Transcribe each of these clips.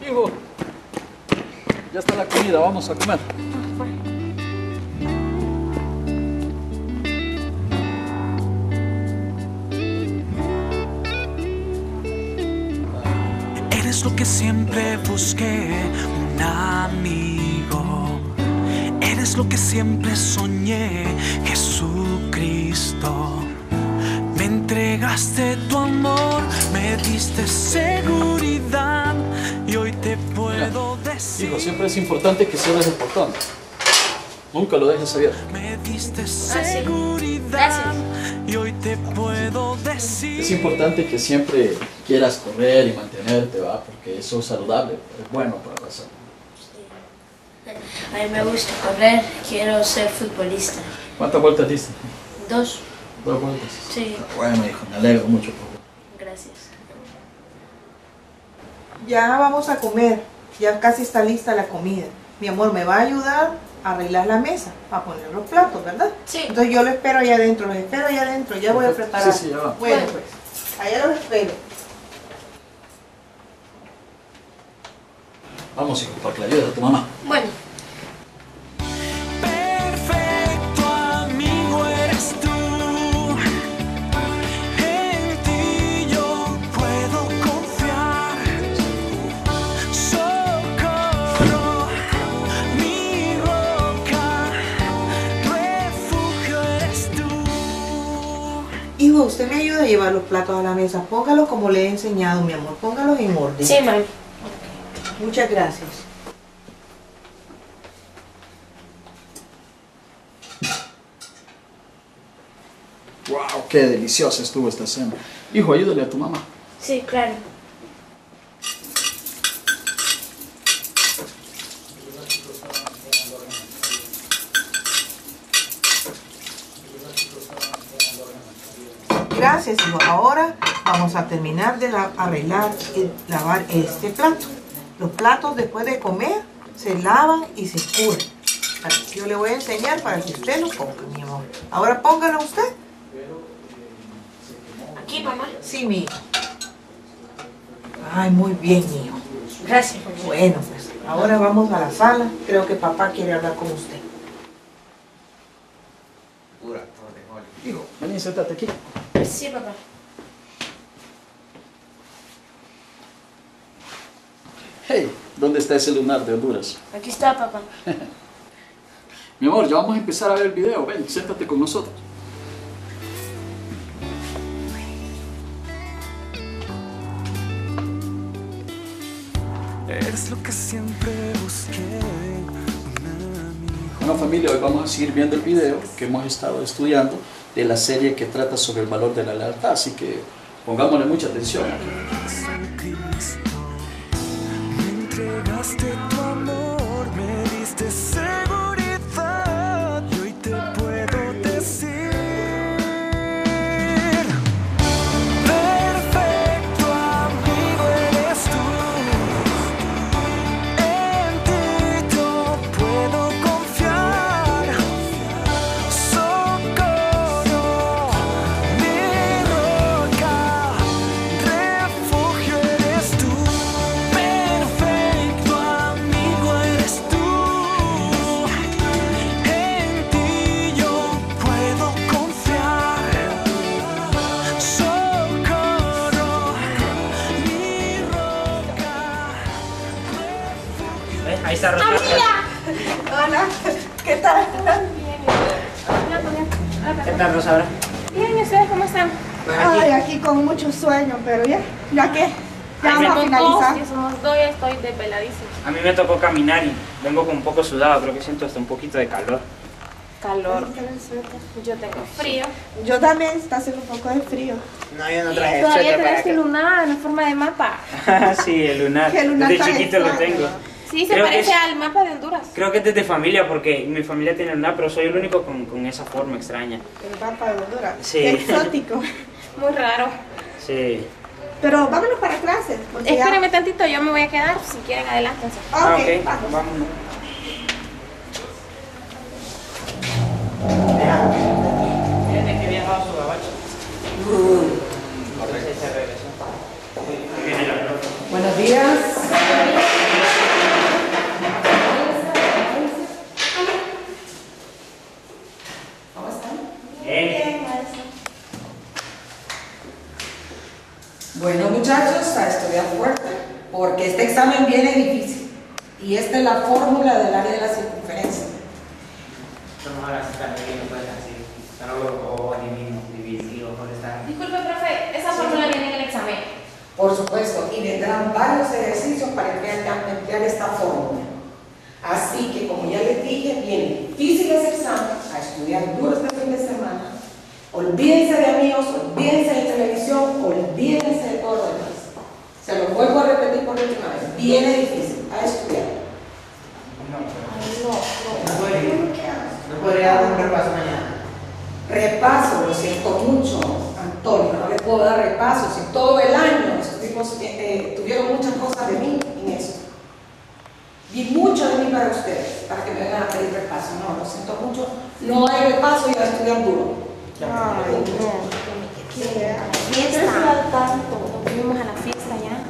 Hijo, ya está la comida, vamos a comer. Eres lo que siempre busqué, un amigo. Eres lo que siempre soñé, Jesucristo. Me entregaste tu amor, me diste seguridad y hoy te puedo decir. Hijo, siempre es importante que cierres el portón. Nunca lo dejes abierto. Me diste seguridad y hoy te puedo decir. Es importante que siempre quieras correr y mantenerte, ¿va? Porque eso es saludable, es bueno para la salud. A mí me gusta correr, quiero ser futbolista. ¿Cuántas vueltas diste? 2. 2 vueltas. Sí. Bueno, hijo, me alegro mucho por vos. Gracias. Ya vamos a comer, ya casi está lista la comida. Mi amor, ¿me va a ayudar a arreglar la mesa, a poner los platos, verdad? Sí. Entonces yo lo espero allá adentro, los espero allá adentro, ya voy a preparar. Sí, ya va. Bueno, pues, allá los espero. Vamos, hijo, para que le ayudes a tu mamá. Bueno. Perfecto amigo eres tú. En ti yo puedo confiar. Socorro, mi roca, refugio eres tú. Hijo, usted me ayuda a llevar los platos a la mesa. Póngalos como le he enseñado, mi amor. Póngalos en orden. Sí, mami. Muchas gracias. ¡Wow! ¡Qué deliciosa estuvo esta cena! Hijo, ayúdale a tu mamá. Sí, claro. Gracias, hijo. Ahora vamos a terminar de arreglar y lavar este plato. Los platos después de comer se lavan y se escurren. Yo le voy a enseñar para que usted lo ponga, mi amor. Ahora póngalo usted. Aquí, mamá. Sí, mi hijo. Ay, muy bien, hijo. Gracias, mamá. Bueno, pues ahora vamos a la sala. Creo que papá quiere hablar con usted. Hijo, vení, siéntate aquí. Sí, papá. Hey, ¿dónde está ese lunar de Honduras? Aquí está, papá. Mi amor, ya vamos a empezar a ver el video. Ven, siéntate con nosotros. Eres lo que siempre busqué, un amigo. Bueno, familia, hoy vamos a seguir viendo el video que hemos estado estudiando de la serie que trata sobre el valor de la lealtad, así que pongámosle mucha atención. Jesucristo, me entregaste tu amor, me diste seguridad y hoy te puedo decir. Perfecto amigo eres tú. En ti yo puedo confiar. Socorro, mi roca, refugio eres tú. Perfecto amigo eres tú. En ti yo puedo confiar. Socorro, mi roca. Ahí está Rosa. Hola, ¿qué tal? ¿Qué tal, Rosa? Ahora? Bien, ¿y ustedes cómo están? Ay, aquí con mucho sueño, pero ya que ya vamos a Somos finalizar. dos, que somos dos y estoy desveladísima. A mí me tocó caminar y vengo con un poco sudado, creo que siento hasta un poquito de calor. Calor. Yo tengo frío. Yo también está haciendo un poco de frío. No, yo no Y traje todavía suéter tenés para este que... lunar en forma de mapa. Sí, el lunar. Que el lunar Desde está chiquito lo extraño. tengo. Sí, se Creo que parece es- al mapa de Honduras. Creo que es desde familia, porque mi familia tiene lunar, pero soy el único con esa forma extraña. El mapa de Honduras. Sí. Qué exótico. Muy raro. Sí. Pero vámonos para clases. porque ya- Espérenme tantito, yo me voy a quedar. Si quieren, adelántense. Ah, ok, ok, vamos. vámonos. Tiene que viajar a su gabacho. Se regresó. Buenos días. Bueno, muchachos, a estudiar fuerte, porque este examen viene difícil. Y esta es la fórmula del área de la circunferencia. Vamos a la cita que no puedes así. O divisivo, por estar. Disculpe, profe, esa fórmula viene en el examen. Por supuesto, y vendrán varios ejercicios para emplear esta fórmula. Así que, como ya les dije, viene difícil ese examen, a estudiar duro este fin de semana. Olvídense de amigos, olvídense de televisión, olvídense de todo lo demás. Se lo vuelvo a repetir por última vez. Viene difícil, a estudiar. No podría dar un repaso mañana. Repaso, lo siento mucho, Antonio, no le puedo dar repaso. Si todo el año estos tipos tuvieron muchas cosas de mí en eso. Vi mucho de mí para ustedes, para que me vengan a pedir repaso. No, lo siento mucho. No hay repaso y a estudiar duro. Ay, no. Fiesta. Nos fuimos a la fiesta ya.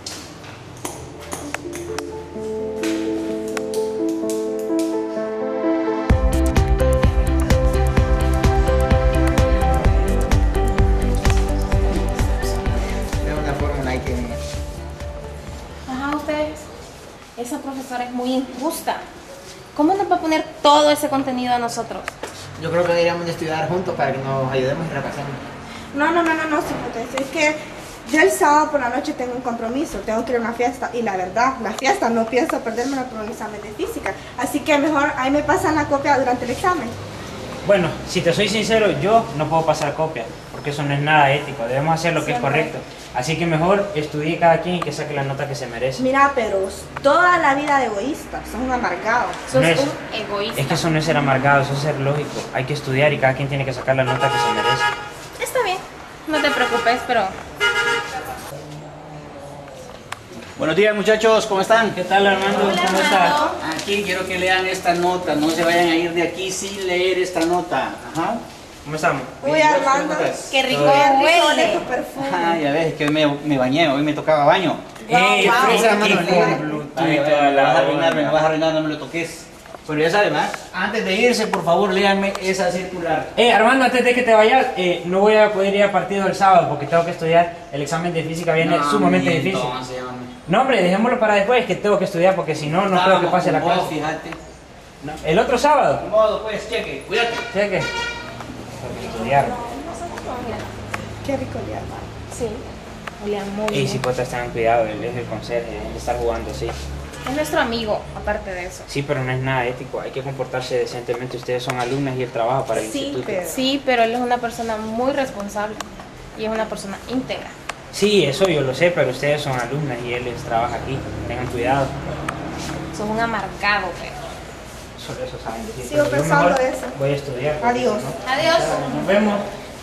Esa profesora es muy injusta. ¿Cómo nos va a poner todo ese contenido a nosotros? Yo creo que deberíamos de estudiar juntos para que nos ayudemos y repasemos. No, sí, es que yo el sábado por la noche tengo un compromiso, tengo que ir a una fiesta y la verdad, la fiesta no pienso perdérmela por un examen de física, así que mejor ahí me pasan la copia durante el examen. Bueno, si te soy sincero, yo no puedo pasar copia, porque eso no es nada ético, debemos hacer lo que es correcto. Así que mejor estudie cada quien y que saque la nota que se merece. Mira, pero toda la vida de egoísta, sos un amargado. Sos No es- un egoísta. Es que eso no es ser amargado, eso es ser lógico. Hay que estudiar y cada quien tiene que sacar la nota que se merece. Está bien, no te preocupes, pero... Buenos días, muchachos, ¿cómo están? ¿Qué tal, Armando? Hola, ¿Cómo estás? Armando. Aquí quiero que lean esta nota, no se vayan a ir de aquí sin leer esta nota. Ajá. ¿Cómo estamos? Uy, Armando, Qué rico huele huele. tu perfume. Ah, ya ves, que hoy me bañé, hoy me tocaba baño. ¡Ey, wow. fresa, Armando, con legal. Bluetooth Ay, y me toda la vas a arruinar, onda. me vas a arruinar, no me lo toques. Pero ya saben, ¿ah? Antes de irse, por favor, léanme esa circular. Armando, antes de que te vayas, no voy a poder ir a partido el sábado porque tengo que estudiar. El examen de física viene sumamente difícil. Entonces, hombre. No, hombre, dejémoslo para después, que tengo que estudiar porque si no, no creo que pase la Estábamos clase. con vos, Fíjate. No, el otro sábado. De modo, pues, cheque, cuídate. Cheque. Tengo que estudiar. Qué rico olía, Armando. Sí, olía muy Y bien. cipotas, tengan cuidado, él es el conserje, él está jugando, sí. Es nuestro amigo, aparte de eso. Sí, pero no es nada ético, hay que comportarse decentemente. Ustedes son alumnas y él trabaja para el Sí, instituto. pero... Sí, pero él es una persona muy responsable y es una persona íntegra. Sí, eso yo lo sé, pero ustedes son alumnas y él trabaja aquí. Tengan cuidado. Sos un amargado, pero... Solo eso saben decir. Sigo Pero yo pensando mejor eso. Voy a estudiar. porque Adiós. si no- Adiós. Nos vemos.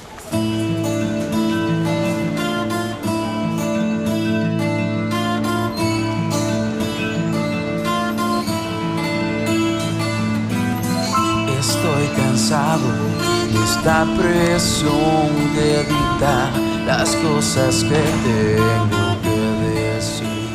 Estoy cansado de esta presión de evitar las cosas que tengo que decir.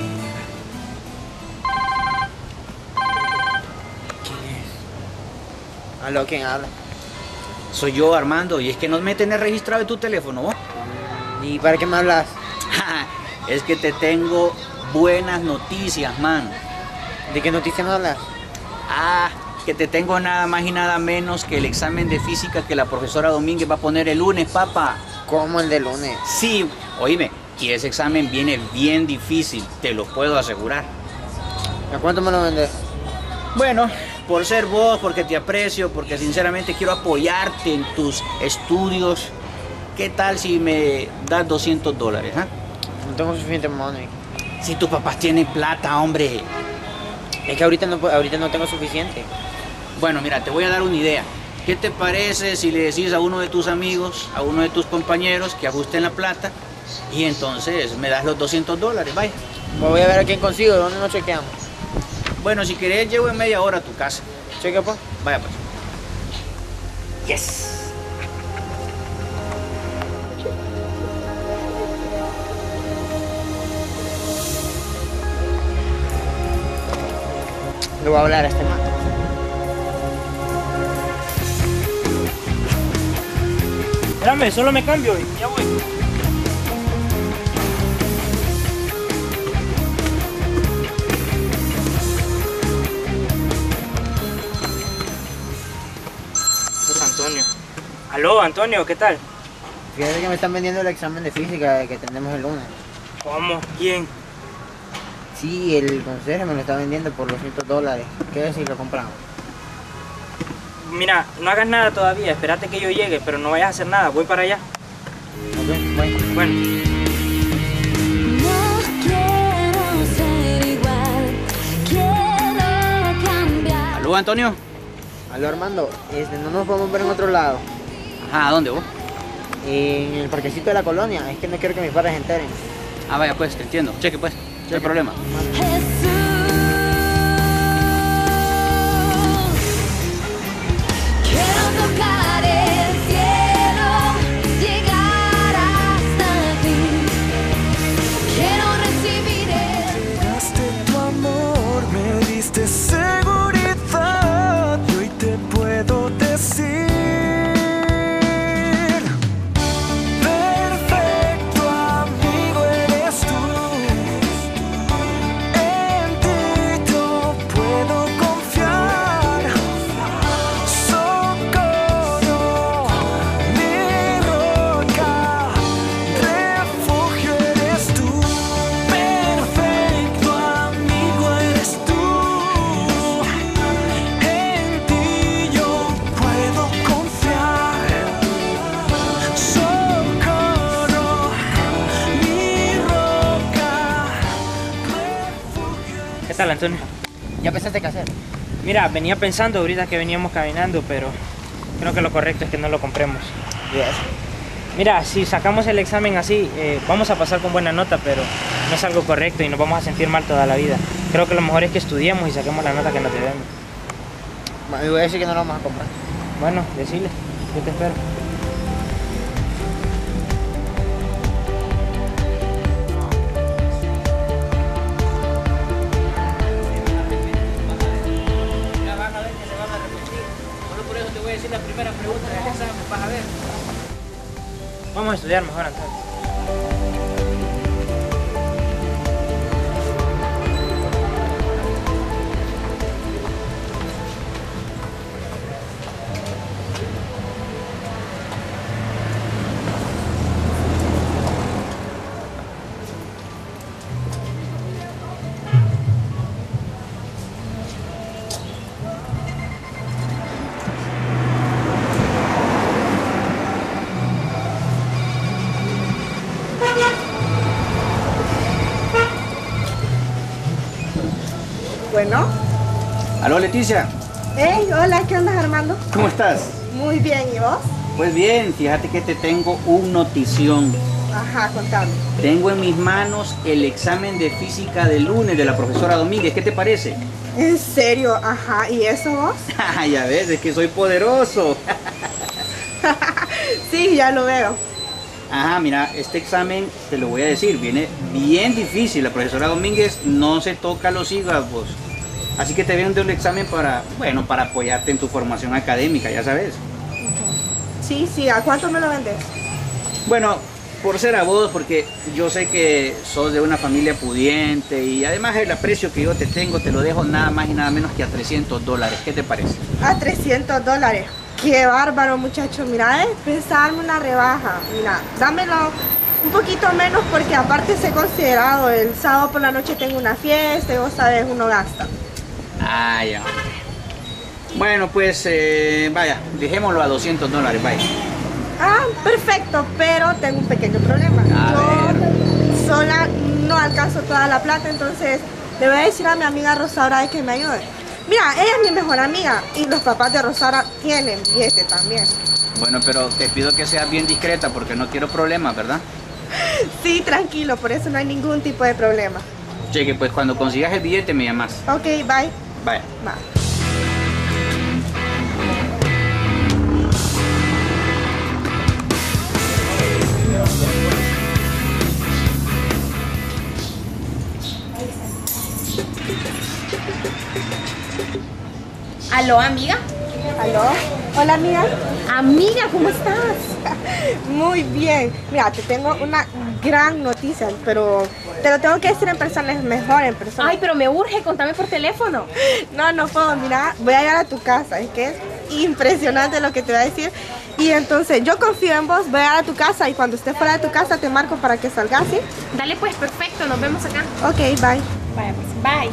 Aló, ¿quién habla? Soy yo, Armando, y es que no me tenés registrado en tu teléfono, ¿vos? ¿Y para qué me hablas? Es que te tengo buenas noticias, man. ¿De qué noticia me hablas? Ah, que te tengo nada más y nada menos que el examen de física que la profesora Domínguez va a poner el lunes, papá. ¿Cómo el de lunes? Sí, oíme, y ese examen viene bien difícil, te lo puedo asegurar. ¿A cuánto me lo vendes? Bueno, por ser vos, porque te aprecio, porque sinceramente quiero apoyarte en tus estudios, ¿qué tal si me das $200, ah? No tengo suficiente money. Si tus papás tienen plata, hombre. Es que ahorita no tengo suficiente. Bueno, mira, te voy a dar una idea. ¿Qué te parece si le decís a uno de tus amigos, a uno de tus compañeros que ajusten la plata y entonces me das los $200, vaya? Pues voy a ver a quién consigo, ¿de dónde nos chequeamos? Bueno, si querés llego en media hora a tu casa. Cheque, pues. Vaya pues. Yes. Le voy a hablar a este man. Espérame, solo me cambio y ya voy. Aló, Antonio, ¿qué tal? Fíjate que me están vendiendo el examen de física que tenemos el lunes. ¿Cómo? ¿Quién? Sí, el conserje me lo está vendiendo por $200. ¿Qué decir? Lo compramos. Mira, no hagas nada todavía, espérate que yo llegue, pero no vayas a hacer nada, voy para allá. Ok, bueno. Bueno. No quiero ser igual, quiero cambiar. ¿Aló, Antonio? Aló, Armando, no nos podemos ver en otro lado. Ajá, ¿a dónde vos? En el parquecito de la colonia. Es que no quiero que mis padres se enteren. Ah, vaya, pues, te entiendo. Cheque, pues, no hay problema. Jesús, quiero tocar el cielo, llegar hasta ti. Quiero recibir el... Entregaste tu amor, me diste seguridad y hoy te puedo decir perfecto amigo eres tú. En ti yo puedo confiar. Socorro, mi roca, refugio eres tú. Perfecto amigo eres tú. En ti yo puedo confiar. Socorro, mi roca, refugio. ¿Qué tal, Antonio? ¿Ya pensaste qué hacer? Mira, venía pensando ahorita que veníamos caminando, pero creo que lo correcto es que no lo compremos. ¿Y eso? Mira, si sacamos el examen así, vamos a pasar con buena nota, pero no es algo correcto y nos vamos a sentir mal toda la vida. Creo que lo mejor es que estudiemos y saquemos la nota que nos debemos. Bueno, y voy a decir que no lo vamos a comprar. Bueno, decile, yo te espero. Ya van a ver que se van a repetir. Solo por eso te voy a decir la primera pregunta del examen, vas a ver. Vamos a estudiar mejor, Antonio. Bueno. Aló, Leticia, Hey, hola, ¿qué andas, Armando? ¿cómo estás? Muy bien, ¿y vos? Pues bien, fíjate que te tengo un notición. Ajá, contame. Tengo en mis manos el examen de física del lunes de la profesora Domínguez. ¿Qué te parece? ¿En serio? Ajá, ¿y eso vos? Ya ves, es que soy poderoso. Sí, ya lo veo. Ajá, mira, este examen, te lo voy a decir, viene bien difícil. La profesora Domínguez no se toca los hígados. Así que te vendo el examen para, bueno, para apoyarte en tu formación académica, ya sabes. Sí, sí, ¿a cuánto me lo vendes? Bueno, por ser a vos, porque yo sé que sos de una familia pudiente y además el aprecio que yo te tengo te lo dejo nada más y nada menos que a $300. ¿Qué te parece? A $300. Qué bárbaro, muchacho. Mira, pensarme una rebaja. Mira, dámelo un poquito menos porque aparte sé considerado. El sábado por la noche tengo una fiesta y vos sabes, uno gasta. Ay, hombre. Bueno, pues vaya, dejémoslo a $200, vaya. Ah, perfecto, pero tengo un pequeño problema. Yo sola no alcanzo toda la plata, entonces le voy a decir a mi amiga Rosaura de que me ayude. Mira, ella es mi mejor amiga y los papás de Rosaura tienen billete también. Bueno, pero te pido que seas bien discreta porque no quiero problemas, ¿verdad? Sí, tranquilo, por eso no hay ningún tipo de problema. Cheque, pues cuando consigas el billete me llamas. Ok, bye. Vaya. Bye. ¿Aló, amiga? ¿Aló? Hola, amiga. Amiga, ¿cómo estás? Muy bien. Mira, te tengo una gran noticia, pero te lo tengo que decir en persona, es mejor en persona. Ay, pero me urge, contame por teléfono. No puedo, mira, voy a llegar a tu casa, es que es impresionante lo que te voy a decir. Y entonces yo confío en vos, voy a tu casa y cuando esté fuera de tu casa te marco para que salgas, ¿sí? Dale pues, perfecto, nos vemos acá. Ok, bye. Vaya pues, bye.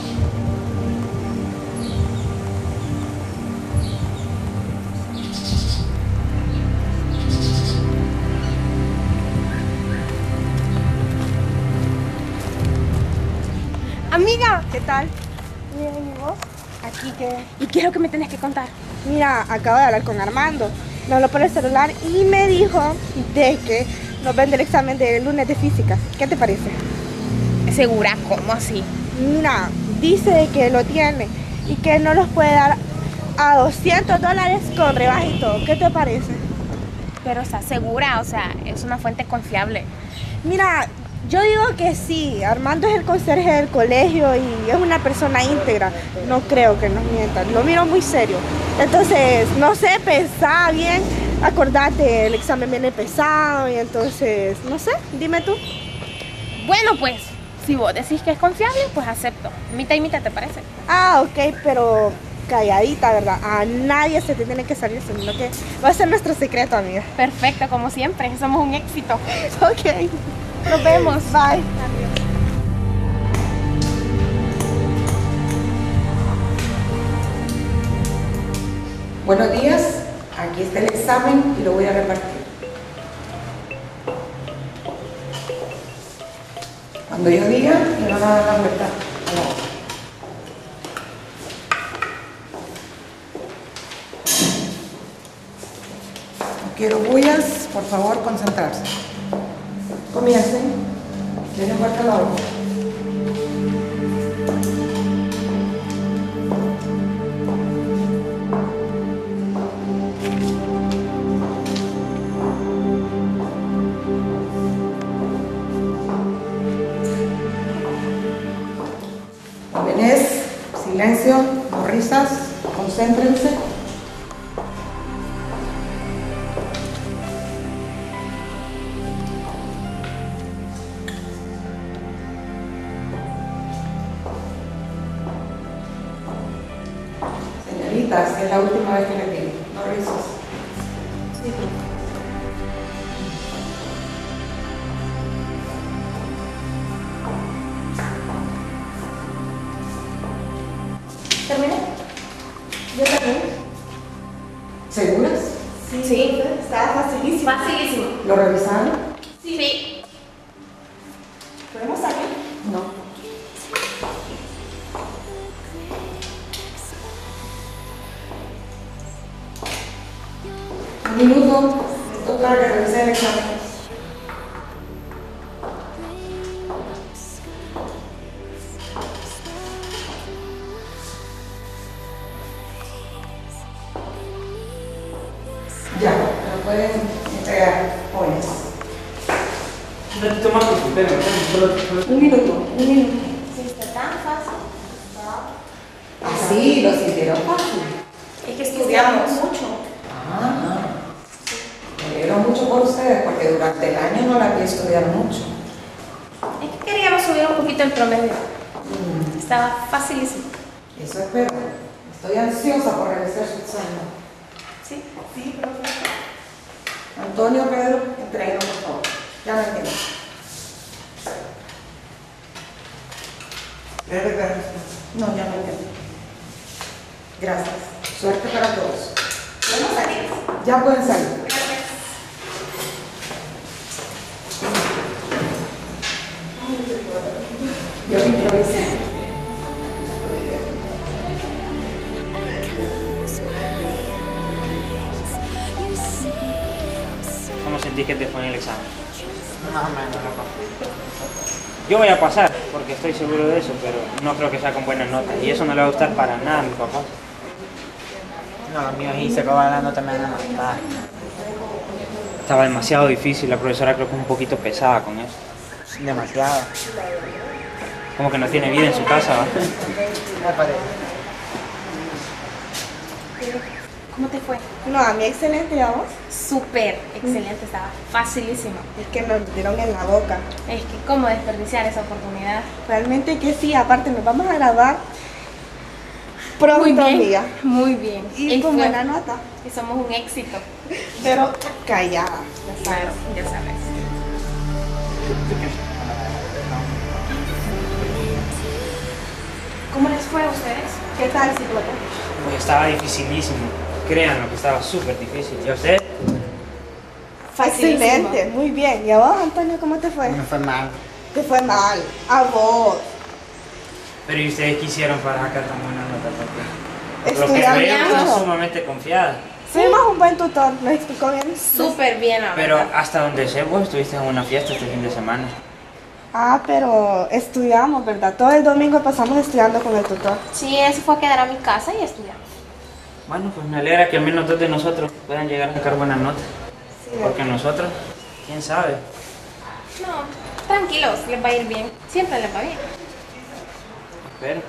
Amiga, ¿qué tal? Bien, ¿y vos? Aquí que... ¿Y qué es lo que me tenés que contar? Mira, acabo de hablar con Armando. Me habló por el celular y me dijo de que nos vende el examen de lunes de física. ¿Qué te parece? ¿Segura? ¿Cómo así? Mira, dice que lo tiene y que no los puede dar a $200 con rebaja y todo. ¿Qué te parece? Pero está segura, o sea, es una fuente confiable. Mira, yo digo que sí. Armando es el conserje del colegio y es una persona íntegra. No creo que nos mientan. Lo miro muy serio. Entonces, no sé, pensá bien. Acordate, el examen viene pesado y entonces, no sé, dime tú. Bueno, pues, si vos decís que es confiable, pues acepto. Mitad y mitad, ¿te parece? Ah, ok, pero calladita, ¿verdad? A nadie se te tiene que salir, sino que va a ser nuestro secreto, amiga. Perfecto, como siempre. Somos un éxito. Ok. Nos vemos. Bye. Buenos días, aquí está el examen y lo voy a repartir. Cuando yo diga, le van a dar la vuelta a la hoja. No quiero bullas, por favor, concentrarse. Comiencen, den vuelta a la hoja. Jóvenes, silencio, no risas, concéntrense. Señoritas, es la última vez que les digo, no risas. Sí, ¿Terminé? Yo también. ¿Seguras? Sí. Está facilísimo. Facilísimo. ¿Lo revisaron? Sí. ¿Podemos salir? No. Un minuto, me toca que revise el examen. Ya, me lo pueden entregar, jóvenes. Un ratito más, Un minuto. Si está tan fácil. Así, lo sintieron fácil. Es que estudiamos mucho. Ah, me alegro mucho por ustedes porque durante el año no la vi estudiar mucho. Es que queríamos subir un poquito el promedio. Estaba facilísimo. Eso espero. Estoy ansiosa por realizar su examen. Sí. Sí, profesor. Antonio, Pedro, entréguenlo por favor. Ya me entiendo. No, ya me entiendo. Gracias. Suerte para todos. ¿Podemos salir? Ya pueden salir. Gracias. Yo improvisé. ¿Cómo sentís que te fue en el examen? Más o menos, loco. Yo voy a pasar, porque estoy seguro de eso, pero no creo que sea con buenas notas. Y eso no le va a gustar para nada a mi papá. No, los míos y se acaban la nota me van a matar. Estaba demasiado difícil, la profesora creo que es un poquito pesada con eso. Demasiado. Como que no tiene vida en su casa, ¿va? Me parece. ¿Cómo te fue? No, a mí excelente, ¿y a vos? Súper excelente, estaba facilísimo. Es que nos dieron en la boca. Es que cómo desperdiciar esa oportunidad. Realmente que sí, aparte nos vamos a graduar pronto, Muy bien, amiga. muy bien. Y con fue- buena nota. Y somos un éxito. Pero callada. Claro, ya sabes. ¿Cómo les fue a ustedes? ¿Qué tal, cipote? Pues estaba dificilísimo. Créanlo que estaba súper difícil. ¿Y a usted? Excelente, muy bien. ¿Y a vos, Antonio, cómo te fue? Me fue mal. Te fue mal. A vos. Pero ¿y ustedes qué hicieron para sacar tan buena nota? Porque lo que Estudiamos veo es mucho. sumamente confiada. Fuimos un buen tutor, nos explicó bien. Súper bien, la Pero verdad. hasta donde sé, vos estuviste en una fiesta este fin de semana. Ah, pero estudiamos, ¿verdad? Todo el domingo pasamos estudiando con el tutor. Sí, él se fue a quedar a mi casa y estudiamos. Bueno, pues me alegra que al menos dos de nosotros puedan llegar a sacar buenas notas. Sí, Porque nosotros, quién sabe. No, tranquilos, les va a ir bien. Siempre les va bien. Espero.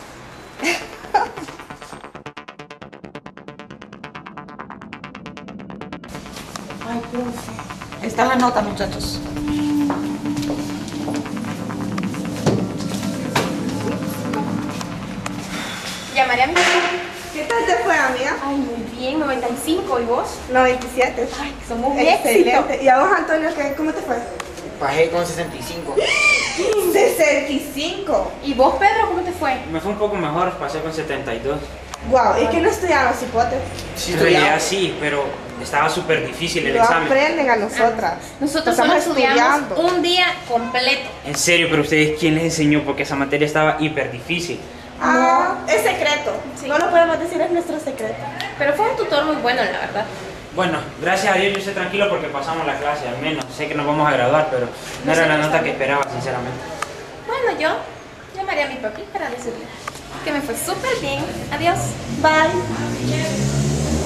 Ay, profe. Está la nota, muchachos. Llamaré a mi papá. ¿Qué tal te fue, amiga? Ay, muy bien, 95. ¿Y vos? 97. Ay, somos un éxito. Excelente. ¿Y a vos, Antonio, cómo te fue? Bajé con 65. 65. ¿Y vos, Pedro, cómo te fue? Me fue un poco mejor, pasé con 72. Guau, ¿y que no estudiamos, cipote? Sí, En realidad sí, pero estaba súper difícil el No examen. aprenden a nosotras. Nosotros Estamos solo estudiamos un día completo. En serio, pero ustedes, ¿quién les enseñó? Porque esa materia estaba hiper difícil. Ah, es secreto. Sí. No lo podemos decir, es nuestro secreto. Pero fue un tutor muy bueno, la verdad. Bueno, gracias a Dios yo estoy tranquilo porque pasamos la clase, al menos. Sé que nos vamos a graduar, pero no era la nota que esperaba, sinceramente. Bueno, yo llamaré a mi papi para decirle que me fue súper bien. Adiós. Bye.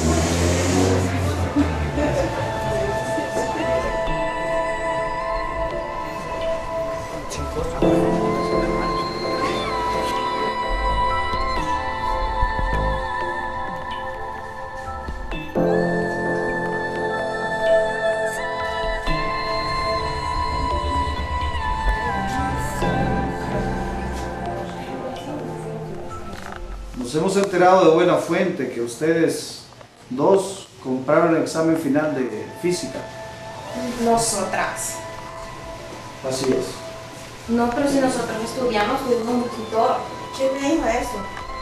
Nos hemos enterado de buena fuente que ustedes dos compraron el examen final de física. Nosotras. Así es. No, pero si nosotros estudiamos, tuvimos un tutor. ¿Quién me dijo eso?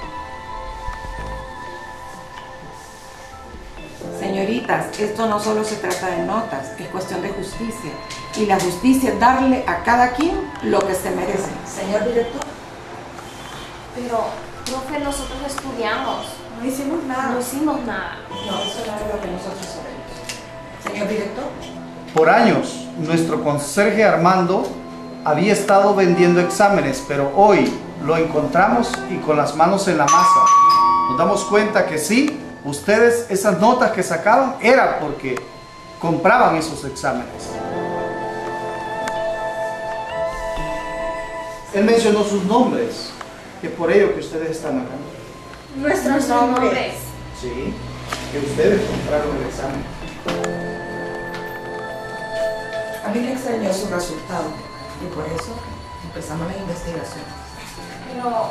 Señoritas, esto no solo se trata de notas, es cuestión de justicia. Y la justicia es darle a cada quien lo que se merece. Señor director. Pero, profe, nosotros estudiamos. No hicimos nada. No hicimos nada. No, eso no es lo que nosotros sabemos. Señor director. Por años, nuestro conserje Armando había estado vendiendo exámenes, pero hoy lo encontramos y con las manos en la masa. Nos damos cuenta que sí, ustedes esas notas que sacaban era porque compraban esos exámenes. Él mencionó sus nombres, que por ello que ustedes están acá. Nuestros nombres. Sí, que ustedes compraron el examen. A mí me extrañó su resultado y por eso empezamos la investigación. Pero,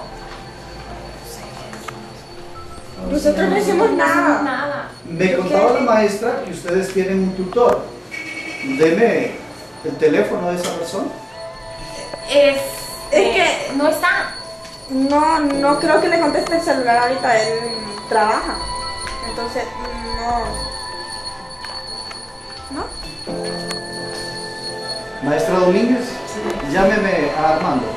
Nosotros no hicimos nada. nada. Me contaba la maestra que ustedes tienen un tutor. Deme el teléfono de esa persona. Es que no está. no creo que le conteste el celular ahorita, él trabaja. Entonces, no. Maestra Domínguez, llámeme a Armando.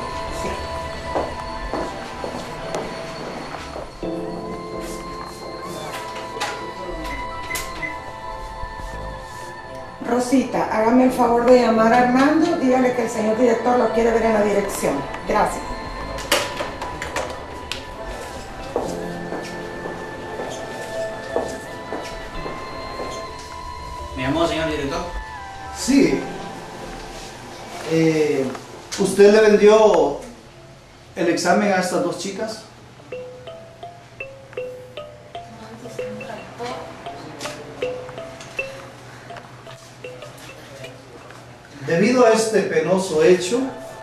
Rosita, hágame el favor de llamar a Armando, dígale que el señor director lo quiere ver en la dirección. Gracias. ¿Me llamó, señor director? Sí. ¿Usted le vendió el examen a estas dos chicas? Debido a este penoso hecho,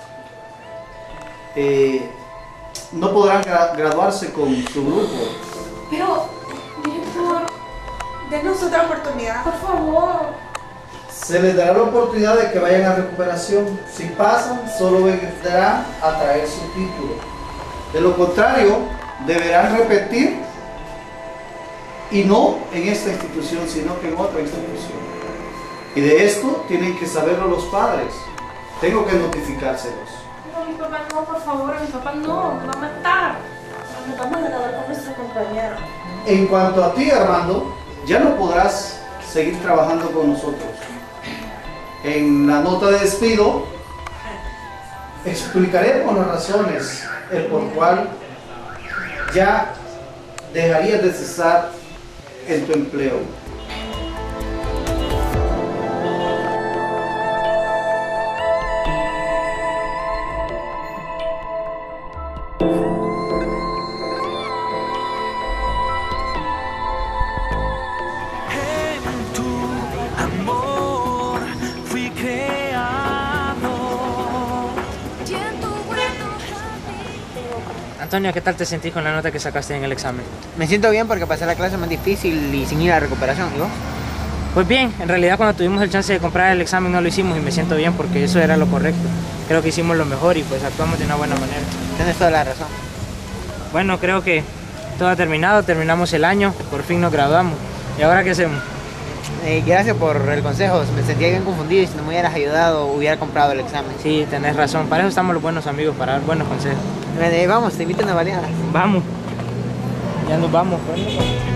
no podrán graduarse con su grupo. Pero, director, Denos otra oportunidad. Por favor. Se les dará la oportunidad de que vayan a recuperación. Si pasan, solo vendrán a traer su título. De lo contrario, deberán repetir, y no en esta institución, sino que en otra institución. Y de esto tienen que saberlo los padres. Tengo que notificárselos. No, mi papá no, por favor, mi papá no, me va a matar. Nos vamos a graduar con nuestro compañero. En cuanto a ti, Armando, ya no podrás seguir trabajando con nosotros. En la nota de despido explicaremos las razones el por cual ya dejarías de cesar en tu empleo. En tu amor fui creado. Antonio, ¿qué tal te sentís con la nota que sacaste en el examen? Me siento bien porque pasé la clase más difícil y sin ir a recuperación. ¿Y vos? Pues bien, en realidad cuando tuvimos el chance de comprar el examen no lo hicimos y me siento bien porque eso era lo correcto. Creo que hicimos lo mejor y pues actuamos de una buena manera. Tienes toda la razón. Bueno, creo que todo ha terminado, terminamos el año, por fin nos graduamos. ¿Y ahora qué hacemos? Gracias por el consejo, me sentía bien confundido y si no me hubieras ayudado hubiera comprado el examen. Sí, tenés razón, para eso estamos los buenos amigos, para dar buenos consejos. Vamos, te invito a una baleada. Vamos, ya nos vamos. Pues.